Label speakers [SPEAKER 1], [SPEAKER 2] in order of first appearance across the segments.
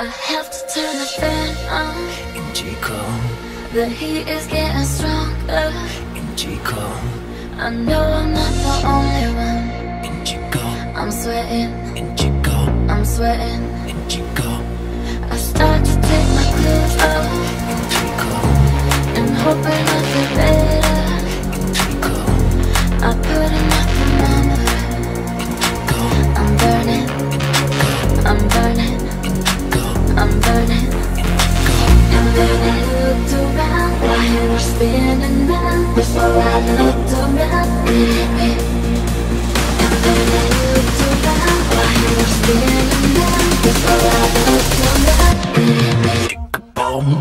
[SPEAKER 1] I have to turn the fan on.
[SPEAKER 2] Indigo,
[SPEAKER 1] The heat is getting stronger.
[SPEAKER 2] Indigo,
[SPEAKER 1] I know I'm not the only one.
[SPEAKER 2] Indigo,
[SPEAKER 1] I'm sweating,
[SPEAKER 2] Indigo,
[SPEAKER 1] I'm sweating.
[SPEAKER 2] Indigo,
[SPEAKER 1] I start to take my clothes off
[SPEAKER 2] Indigo,
[SPEAKER 1] and hoping I feel better.
[SPEAKER 2] Indigo,
[SPEAKER 1] I put in my thermometer.
[SPEAKER 2] Indigo,
[SPEAKER 1] I'm burning, I'm burning, I'm burning. And then I looked around, my head was spinning round. Before I looked around, it hit me. And then I looked around, my head was spinning round. Before I looked around, it hit me.
[SPEAKER 2] boom.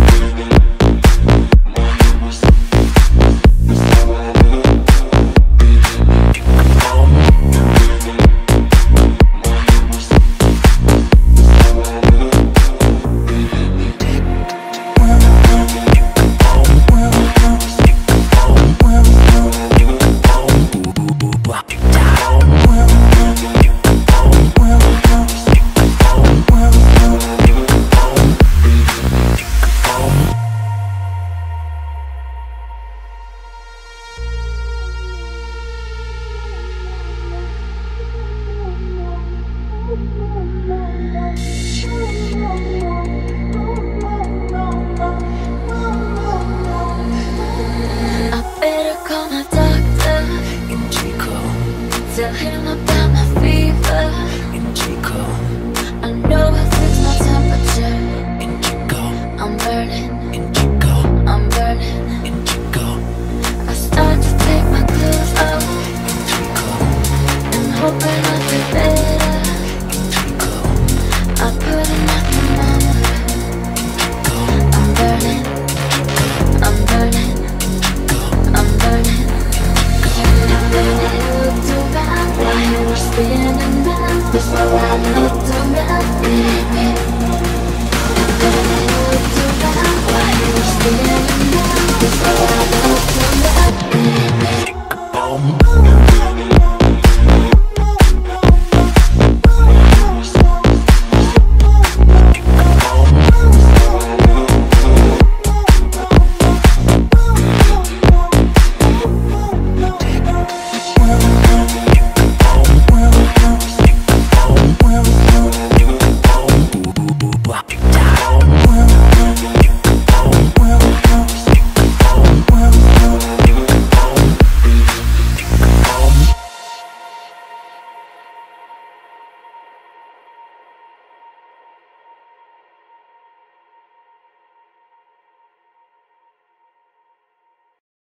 [SPEAKER 1] I better call my doctor,
[SPEAKER 2] Indigo,
[SPEAKER 1] tell him about my fever.
[SPEAKER 2] Indigo,
[SPEAKER 1] I know I fixed my temperature.
[SPEAKER 2] Indigo,
[SPEAKER 1] I'm burning,
[SPEAKER 2] Indigo,
[SPEAKER 1] I'm burning.
[SPEAKER 2] Indigo,
[SPEAKER 1] I start to take my clothes off
[SPEAKER 2] Indigo,
[SPEAKER 1] and hoping I feel better.
[SPEAKER 2] Indigo,
[SPEAKER 1] I put in my thermometer. I'm burning, I'm burning, I'm burning. And then I looked around, my head was spinning round. Before I looked around, it hit me.